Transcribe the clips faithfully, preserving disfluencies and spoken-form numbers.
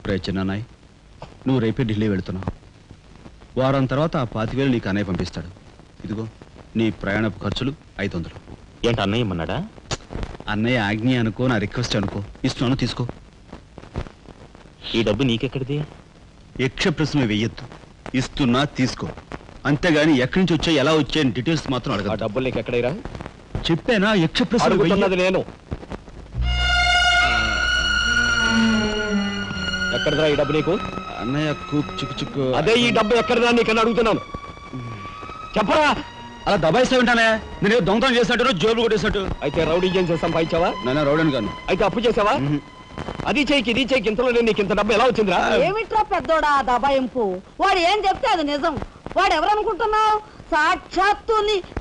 రే చిన్నాయ్, నువ్వు రేపే ఢిల్లీ వెళుతున్నావు. వారం తర్వాత ఆ పాతివేలు నీకు అన్నయ్య పంపిస్తాడు. ఇదిగో నీ ప్రయాణపు ఖర్చులు ఐదు వందలు. ఏంటి అన్నయ్య ఇమ్మన్నాడా? అన్నయ్య ఆజ్ఞ అనుకో, నా రిక్వెస్ట్ అనుకో. ఇస్తున్నాను, తీసుకో. ఈ డబ్బు నీకెక్కడిది? యక్ష ప్రశ్న వెయ్యొద్దు. ఇస్తున్నా, తీసుకో. అంతేగాని ఎక్కడి నుంచి వచ్చాయి, ఎలా వచ్చాయని డీటెయిల్స్ మాత్రం అడగ. డబ్బులు నీకు ఎక్కడైరా? చెప్పానా, యక్ష ప్రశ్న అడుగుతున్నది నేను. ఎక్కడదా ఈ డబ్బు నీకు? అన్నయ్య కూక్ చిక్కు చిక్కు. అదే ఈ డబ్బు ఎక్కడదా నీకన్నా అడుగుతున్నాను, చెప్పరా. అలా దబాయిస్తా ఉంటానే. నేను దొంగతనం చేసినట్టు, జోబులు కొట్టేసినట్టు. అయితే రౌడీ చేసి సంపాదించావా? నాన్న రౌడీని కాను. అయితే అప్పు చేసావా? అది చేయికి ఇది చేయికి ఇంతలో నేను నీకు ఇంత డబ్బు ఎలా వచ్చిందిరా? ఏమిట్రా పెద్దోడా దబాయింపు? వాడు ఏం చెప్తే అది నిజం. వాడు ఎవరనుకుంటున్నావు? సాక్షాత్తు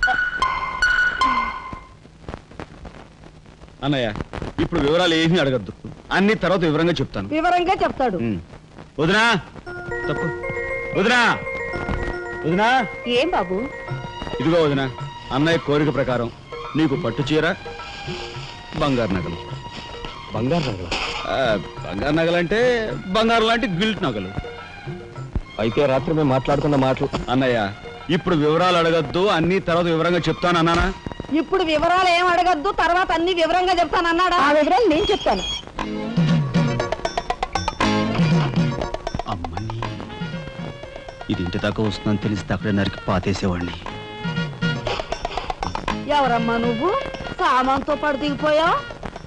అన్నయ్య. ఇప్పుడు వివరాలు ఏమీ అడగద్దు, అన్ని తర్వాత వివరంగా చెప్తాను. వివరంగా చెప్తాడు. వదినా తప్పు. వదినా వదినా. ఏం బాబు? ఇదిగో వదినా, అన్నయ్య కోరిక ప్రకారం నీకు పట్టు చీర, బంగారు నగలు. బంగారు నగలు? బంగారు నగలు అంటే బంగారు లాంటి గిల్ట్ నగలు. అయితే రాత్రి మేము మాట్లాడుకున్న మాటలు. అన్నయ్య, ఇప్పుడు వివరాలు అడగద్దు, అన్ని తర్వాత వివరంగా చెప్తాను అన్నానా? ఇప్పుడు వివరాలు ఏం అడగద్దు, తర్వాత అన్ని వివరంగా చెప్తాను అన్నాడా? ఆ వివరాలు నేను చెప్తాను. అమ్మని, ఇది ఇంటి దాకా వస్తుందని తెలిస్తే అక్కడే నరికి పాతేసేవాడిని. ఎవరమ్మా నువ్వు? సామాన్తో పాటు దిగిపోయావు.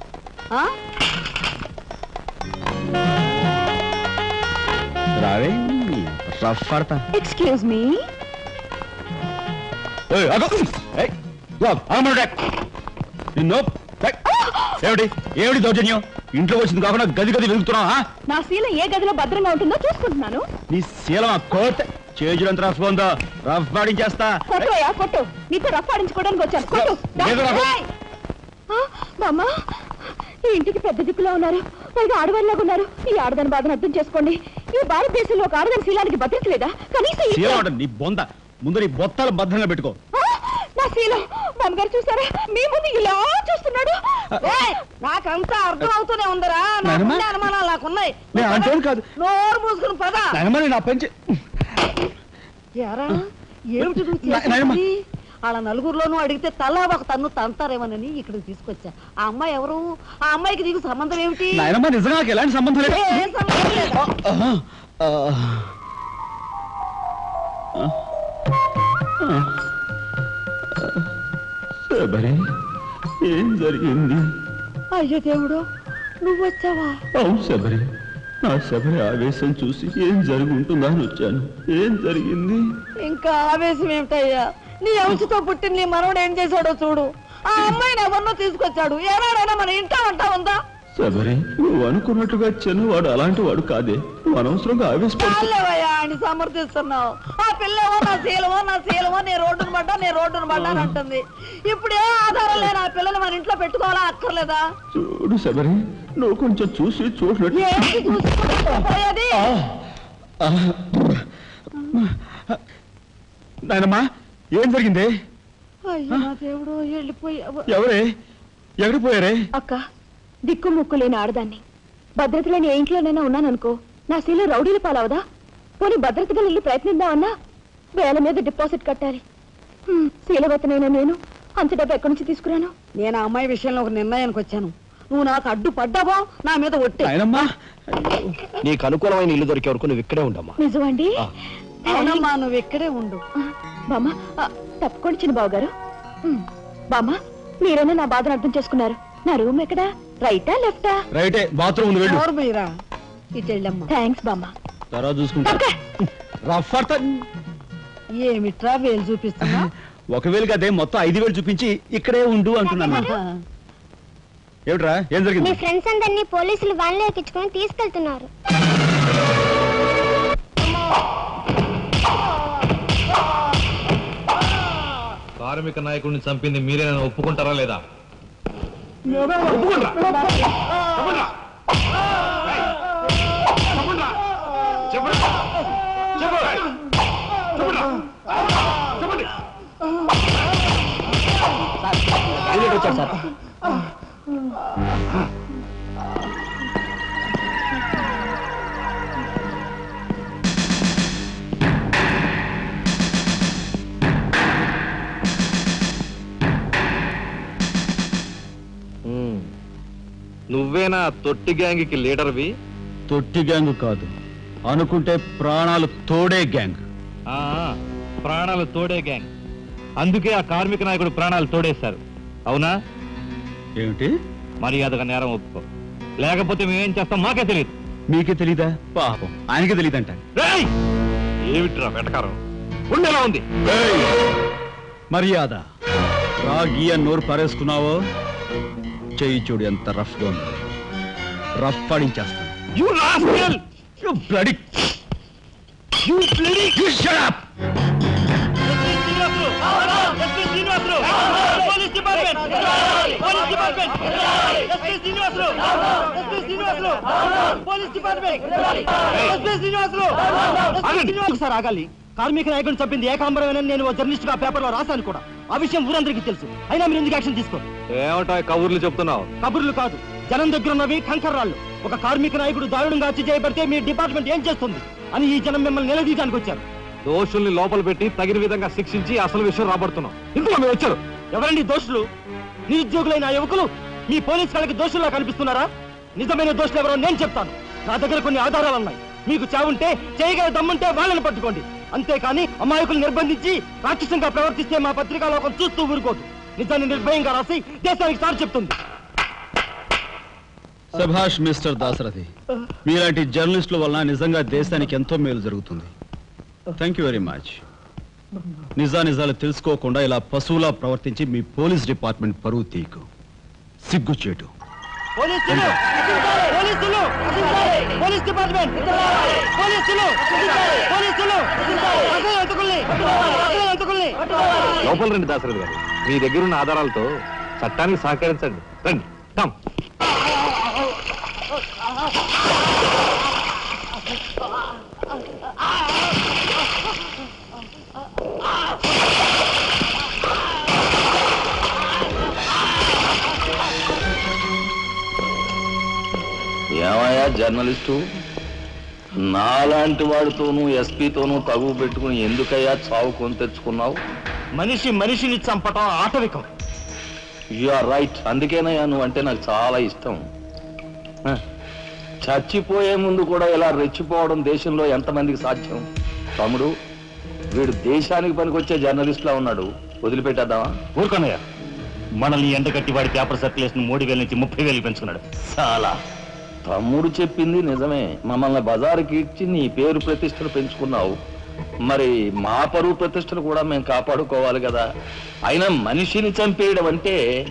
రావే, రఫ్ పడతా. Excuse me. ఏమిటి ఏమిటి దౌర్జన్యం? ఇంట్లో వచ్చింది కాకుండా గది గది వెతుకుతున్నావా? నా శీలం ఏ గదిలో భద్రంగా ఉంటుందో చూసుకుంటున్నాను. నీ శీలం ఆ కోట్ చేజులంత రఫ్ ఉందో, రఫ్ పాడించేస్తా. కొట్టుయా కొట్టు, నీతో రఫ్ ఆడించుకోవడానికి వచ్చాను. కొట్టు. బామ్మా, ఈ ఇంటికి పెద్ద దిక్కులో ఉన్నారు, పైగా ఆడవాళ్ళలాగా ఉన్నారు. ఈ ఆడదాని బాధను అర్థం చేసుకోండి. ఈ భారతదేశంలో ఒక ఆడదాని శీలానికి భద్రత లేదా? కనీసం నీ బొంద ముందు నీ బొత్తాలు భద్రంగా పెట్టుకో. నా శీలం బామ్మగారు చూసారా, మీ ముందు ఇలా చూస్తున్నాడు. నాకంతా అర్థం అవుతూనే ఉందరా. అనుమానాలు నాకున్నాయి. నోరు మూసుకుని పద. నా పెంచి ఏమిటి వాళ్ళ నలుగురులోనూ అడిగితే తలా ఒక తన్ను తంతారేమోనని ఇక్కడికి తీసుకొచ్చా. ఆ అమ్మాయి ఎవరు? ఆ అమ్మాయికి నీకు సంబంధం ఏమిటి? నిజంగా ఎలాంటి సంబంధం లేదు. ఏం సంబంధం లేదు. ఏం జరిగింది? అయ్యో దేవుడు, నువ్వు వచ్చావా? అవును శబరి, నా శబరి ఆవేశం చూసి ఏం జరుగుంటుందా అని వచ్చాను. ఏం జరిగింది? ఇంకా ఆవేశం ఏమిటయ్యా? నీ అంశతో పుట్టిన నీ మనవడు ఏం చేశాడో చూడు. ఆ అమ్మాయిని ఎవరినో తీసుకొచ్చాడు. ఏనాడైనా మన ఇంటా వంట ఉందా? శబరి, నువ్వు అనుకున్నట్టుగా చిన్నవాడు అలాంటి వాడు కాదే. నువ్వు అనవసరంగా ఆవేశపడలేవయ్యా అని సమర్థిస్తున్నావు. ఆ పిల్లవో నా శీలమో నా శీలమో నీ రోడ్డును పడ్డా నీ రోడ్డును పడ్డా అని అంటుంది. ఇప్పుడు ఏ ఆధారం లేని ఆ పిల్లని మన ఇంట్లో పెట్టుకోవాలా అక్కర్లేదా? చూడు శబరి, నువ్వు కొంచెం చూసి చూసినట్టు. నాయనమ్మా, ఏం జరిగింది? అయ్యో దేవుడు, వెళ్ళిపోయావు. ఎవరే ఎక్కడికి పోయారే? అక్క, దిక్కు ముక్కు లేని ఆడదాన్ని, భద్రత లేని ఏ ఇంట్లోనైనా ఉన్నాననుకో, నా శీల రౌడీల పాలవదా? పోనీ భద్రతగా వెళ్ళి ప్రయత్నిద్దామన్నా వేల మీద డిపాజిట్ కట్టాలి. శీలవతనైనా నేను అంత డబ్బు ఎక్కడి నుంచి తీసుకురాను? నేను ఆ అమ్మాయి విషయంలో ఒక నిర్ణయానికి వచ్చాను. నువ్వు నాకు అడ్డు పడ్డావో నా మీద ఒట్టే. నీకు అనుకూలమైన ఇల్లు దొరికే వరకు నువ్వు ఇక్కడే ఉండమ్మా. నిజమండి? అవునమ్మా, నువ్వు ఇక్కడే ఉండు. బామ్మ, తప్పుకోండి చిన్న బాబు గారు. బామ్మ, మీరైనా నా బాధను అర్థం చేసుకున్నారు. నా రూమ్ ఎక్కడా? రైటా లెఫ్టా? రైటే, బాత్రూమ్ వెళ్ళు. ఇటు వెళ్ళమ్మా. థ్యాంక్స్ బామ్మ. తర్వాత చూసుకుంటా. ఏమిట్రా వేలు చూపిస్తున్నా? ఒకవేళ అదే మొత్తం ఐదు వేలు చూపించి ఇక్కడే ఉండు అంటున్నాను. ఏమిట్రా, ఏం జరిగింది? మీ ఫ్రెండ్స్ అందరినీ పోలీసులు వ్యాన్లో ఎక్కించుకొని తీసుకెళ్తున్నారు. కార్మిక నాయకుడిని చంపింది మీరే, నన్ను ఒప్పుకుంటారా లేదా? నువ్వేనా తొట్టి గ్యాంగ్కి లీడర్వి? తొట్టి గ్యాంగ్ కాదు, అనుకుంటే ప్రాణాలు తోడే గ్యాంగ్. ఆ, ప్రాణాలు తోడే గ్యాంగ్. అందుకే ఆ కార్మిక నాయకుడు ప్రాణాలు తోడేశారు. అవునా? ఏమిటి? మర్యాదగా నేరం ఒప్పుకో, లేకపోతే మేమేం చేస్తాం మాకే తెలియదు. మీకే తెలీదా? పాపం ఆయనకే తెలియదంట. ఏమిట్రా వెటకారం? ఉండేలా ఉంది. మర్యాద రాగి అని నోరు పారేసుకున్నావో చెయ్యి చూడు ఎంత రఫ్ గా ఉంది. రఫ్ పడించేస్తాను. You rascal! You bloody... You bloody... You shut up! Sir ఆగాలి. కార్మిక నాయకుడిని చంపింది ఏకాంబరమేనని నేను జర్నలిస్ట్ గా పేపర్ లో రాశాను కూడా. ఆ విషయం ఊరందరికీ తెలుసు. అయినా మీరు ఎందుకు యాక్షన్ తీసుకో? ఏమిటా కబుర్లు చెప్తున్నావు? కబుర్లు కాదు, జనం దగ్గర ఉన్నవి కంకర్రాళ్ళు. ఒక కార్మిక నాయకుడు దారుణంగా హత్య చేయబడితే మీ డిపార్ట్మెంట్ ఏం చేస్తుంది అని ఈ జనం మిమ్మల్ని నిలదీయడానికి వచ్చారు. దోషుల్ని లోపల పెట్టి తగిన విధంగా శిక్షించి అసలు విషయం రాబడుతున్నాం. ఇందులో మీరు వచ్చారు. ఎవరండి దోషులు? నిరుద్యోగులైన ఆ యువకులు మీ పోలీస్ వాళ్ళకి దోషుల్లా కనిపిస్తున్నారా? నిజమైన దోషులు ఎవరో నేను చెప్తాను. నా దగ్గర కొన్ని ఆధారాలు ఉన్నాయి. మీకు చావుంటే చేయగల దమ్ముంటే వాళ్ళని పట్టుకోండి. అంతేకాని అమాయకులు నిర్బంధించి రాక్షసంగా ప్రవర్తిస్తే మా పత్రికా లోకం చూస్తూ ఊరుకోదు. నిజాన్ని నిర్భయంగా రాసి దేశానికి సార్ చెప్తుంది. సభాష్ మిస్టర్ దాసరథి, మీలాంటి జర్నలిస్టుల వలన నిజంగా దేశానికి ఎంతో మేలు జరుగుతుంది. Thank you very much. నిజా నిజాలు తెలుసుకోకుండా ఇలా పశువులా ప్రవర్తించి మీ పోలీస్ డిపార్ట్మెంట్ పరువు తీకు. సిగ్గుచేటు. పోలీసులు! పోలీసులు! Police department! పోలీసులు! పోలీసులు! అసలు ఎంతకుల్ని! అసలు ఎంతకుల్ని! లోపల రండి దాసరథి గారు. మీ దగ్గరున్న ఆధారాలతో చట్టానికి సహకరించండి. రండి. కమ్. ఏమయ్యా జర్నలిస్టు, నాలాంటి వాడితోనూ ఎస్పీతోనూ తగువ పెట్టుకుని ఎందుకయ్యా చావు కొని తెచ్చుకున్నావు? మనిషి మనిషిని చంపటం ఆటవికం. You are right. అందుకేనయ్యా నువ్వు అంటే నాకు చాలా ఇష్టం. హ, చచ్చిపోయే ముందు కూడా ఇలా రెచ్చిపోవడం దేశంలో ఎంతమందికి సాధ్యం? తమ్ముడు, వీడు దేశానికి పనికొచ్చే జర్నలిస్ట్లా ఉన్నాడు. వదిలిపెట్టేద్దామా? ఊరుకోనయ్యా. మనల్ని ఎండగట్టి వాడి పేపర్ సర్క్యులేషన్ మూడు వేల నుంచి ముప్పై వేలు పెంచుకున్నాడు. చాలా. తమ్ముడు చెప్పింది నిజమే. మమ్మల్ని బజారుకి ఇచ్చి నీ పేరు ప్రతిష్టలు పెంచుకున్నావు. మరి మా పరువు ప్రతిష్టలు కూడా మేము కాపాడుకోవాలి కదా. అయినా మనిషిని చంపేయడం అంటే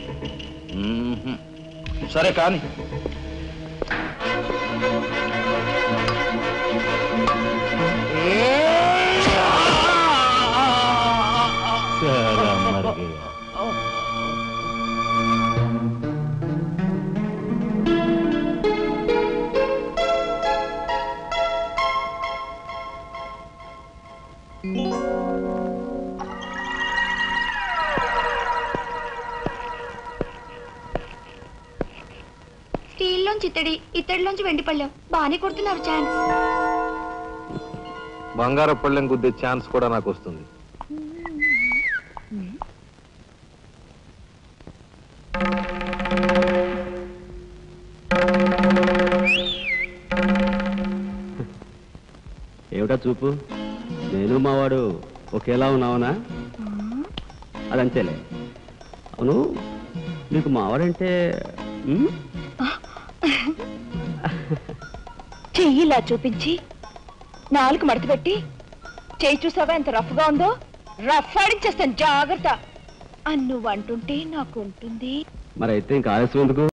సరే కానీ స్టీల్లోంచి ఇత్తడి, ఇత్తడిలోంచి వెండి పళ్ళెం. బాగానే కొడుతున్నారు ఛాన్స్. బంగార పళ్ళెం గుద్దే ఛాన్స్ కూడా నాకు వస్తుంది. ఏమిటా చూపు? నేను మావాడు ఒకేలా ఉన్నావునా? అదంతేలే. అవును, నీకు మావాడంటే చెయ్యిలా చూపించి నాలుగు మడత పెట్టి చెయ్యి చూసావా ఎంత రఫ్ గా ఉందో? రఫ్ ఆడించేస్తాను, జాగ్రత్త. అని నువ్వు అంటుంటే నాకు ఉంటుంది. మరి అయితే ఇంకా ఆలస్యం ఎందుకు?